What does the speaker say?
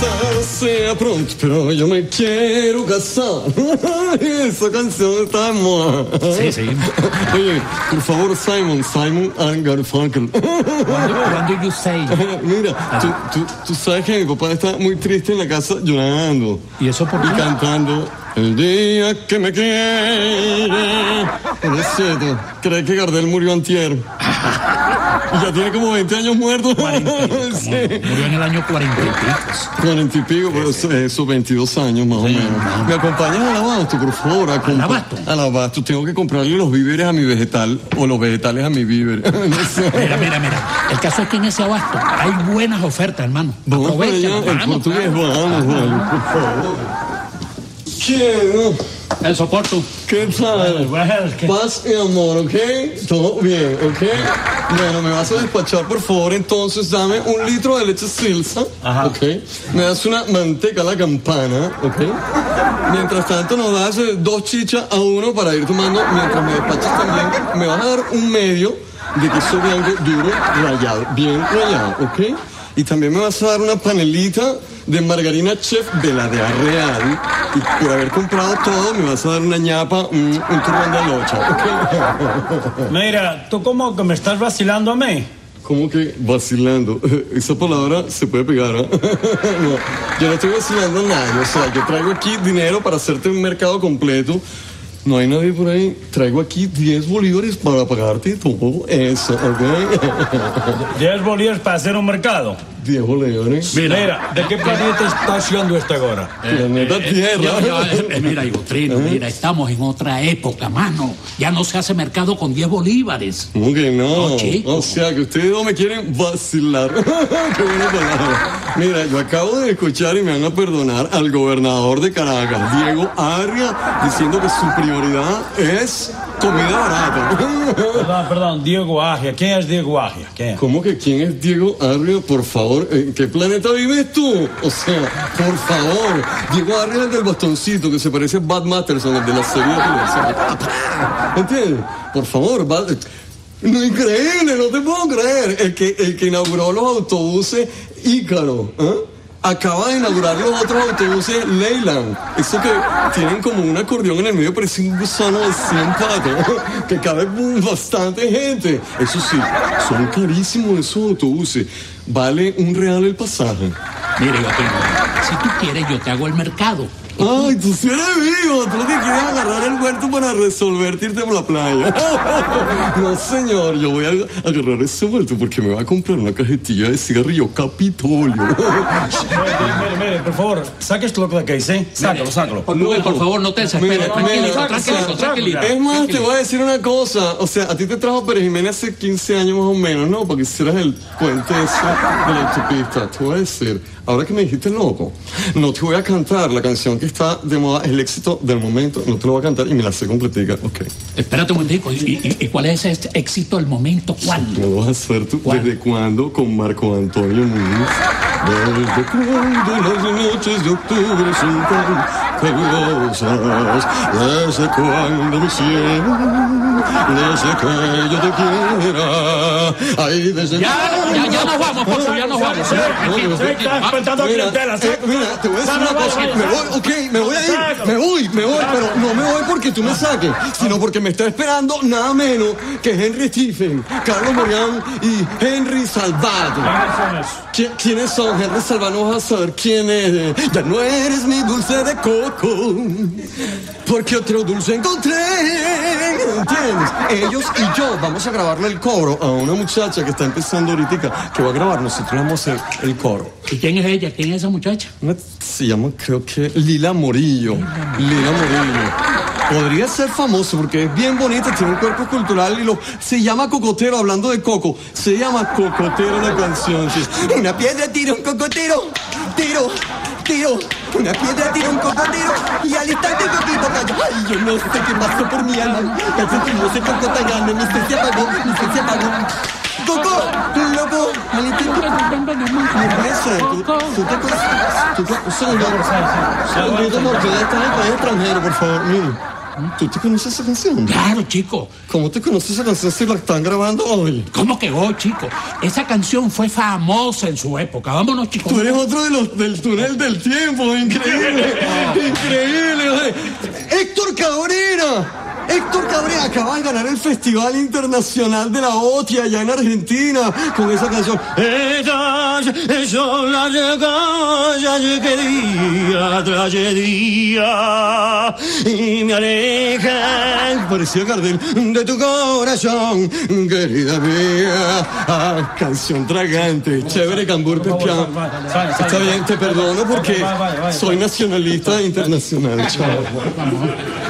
quizás sea pronto, pero yo me quiero casar. Esa canción está de moda. Sí, sí. Oye, por favor, Simon and Garfunkel. What do you say? Mira, tú sabes que mi papá está muy triste en la casa llorando. ¿Y eso por qué? Y cantando el día que me quiere. Es cierto, cree que Gardel murió antier. Y ya tiene como 20 años muerto. 40, sí. Murió en el año 40 y pico. 40 y pico, pero esos 22 años más o menos. ¿Me acompañas al abasto, por favor? ¿Al abasto? Al abasto. Tengo que comprarle los víveres a mi vegetal o los vegetales a mi víver. No sé. Mira. El caso es que en ese abasto hay buenas ofertas, hermano. Vamos para allá, el portugués, vamos, por favor. ¿Quién? El soporto. ¿Qué tal? Paz y amor, ¿ok? Todo bien, ¿ok? Bueno, me vas a despachar, por favor, entonces dame 1 litro de leche Silsa, ¿ok? Me das una manteca a la campana, ¿ok? Mientras tanto nos das 2 chichas a 1 para ir tomando, mientras me despachas también, me vas a dar 1 medio de queso blanco duro, rallado, bien rallado, ¿ok? Y también me vas a dar una panelita de margarina chef de la de Arreal. Y por haber comprado todo, me vas a dar una ñapa, un turrón de locha, ¿ok? Mira, ¿tú cómo que me estás vacilando a mí? ¿Cómo que vacilando? Esa palabra se puede pegar, ¿eh? No, yo no estoy vacilando a nadie. O sea, yo traigo aquí dinero para hacerte un mercado completo. No hay nadie por ahí. Traigo aquí 10 bolívares para pagarte todo eso, ¿ok? 10 bolívares para hacer un mercado. 10 bolívares. Mira, ¿de qué planeta está haciendo esta ahora? Planeta Tierra. Mira, Igotrino, mira, estamos en otra época, mano. Ya no se hace mercado con 10 bolívares. ¿Cómo que no? No, chico. O sea, que ustedes no me quieren vacilar. Qué buena palabra. Mira, yo acabo de escuchar y me van a perdonar al gobernador de Caracas, Diego Arria, diciendo que su prioridad es comida barata. Perdón, Diego Arria. ¿Quién es Diego Arria? ¿Quién? ¿Cómo que quién es Diego Arria? Por favor, ¿en qué planeta vives tú? O sea, por favor, Diego Arria es el del bastoncito que se parece a Bad Matterson, el de la serie de televisión. ¿Entiendes? Por favor, no, increíble, no te puedo creer. El que inauguró los autobuses Ícaro, ¿eh? Acaba de inaugurar los otros autobuses Leyland. Eso que tienen como un acordeón en el medio, parece un gusano de 100 patas, que cabe bastante gente. Eso sí, son carísimos esos autobuses. Vale $1 el pasaje. Mira, si tú quieres, yo te hago el mercado. Ay, tú sí eres vivo. Tú lo que quieres es agarrar el huerto para resolverte irte por la playa. No, señor, yo voy a agarrar ese huerto porque me va a comprar una cajetilla de cigarrillo Capitolio. Mire, por favor, saque esto lo que hice. Sácalo. Por favor, no te desesperes. Tranquilito. Es más, te voy a decir una cosa. O sea, a ti te trajo Pérez Jiménez hace 15 años más o menos, ¿no? Para que hicieras el puente ese de la autopista. Te voy a decir, ahora que me dijiste loco, no te voy a cantar la canción que está de moda, es el éxito del momento. No te lo voy a cantar y me la sé completica, ok. Espérate un momentico. ¿Y cuál es ese éxito del momento? ¿Cuál? ¿Me lo vas a hacer tú? ¿Cuál? ¿Desde cuándo? Con Marco Antonio Muñiz. Desde cuándo las noches de octubre son tan calurosas. Desde cuándo mi cielo, desde que yo te quiera. Ay, desde Ya nos vamos, Pocho, ya nos vamos. Mira, te voy a decir una cosa. Me voy, ok, me voy a ir. Me voy, pero no me voy porque tú me saques, sino porque me está esperando nada menos que Henry Stephen, Carlos Morán y Henry Salvato. ¿Quiénes son? Henry Salvato, no vas a saber quién es. Ya no eres mi dulce de coco, porque otro dulce encontré. ¿Entiendes? Ellos y yo vamos a grabarle el coro a una muchacha que está empezando ahorita, que va a grabar, nosotros vamos a hacer el coro. ¿Y quién es ella? ¿Quién es esa muchacha? Se llama, creo que, Lila Morillo. Lila Morillo. Podría ser famoso porque es bien bonita, tiene un cuerpo cultural y se llama Cocotero, hablando de coco. Se llama Cocotero la canción. Sí. Una piedra tira un cocotero, tiro. Una piedra tira un cocotero y al instante el coquito cayó. Ay, yo no sé qué pasó por mi alma. El sentido ese coco tan grande, mi se apagó. ¡Coco! ¡Loco! ¡Maldito! Me parece, tú te conoces. Un segundito porque estás en el país extranjero, por favor, mire. ¿Tú te conoces esa canción? Claro, chico. ¿Cómo te conoces esa canción si la están grabando hoy? ¿Cómo que hoy, chico? Esa canción fue famosa en su época. Vámonos, chicos. Tú eres otro de los del túnel del tiempo, increíble, increíble. Oye. Héctor Cabrera acaba de ganar el Festival Internacional de la OTI allá en Argentina con esa canción. Estas son las cosas que día tras día y me alejan. Parecía Gardel de tu corazón, querida mía. Ah, canción tragante, chévere, cambur pepián. Está bien, te perdono porque soy nacionalista internacional. Chao.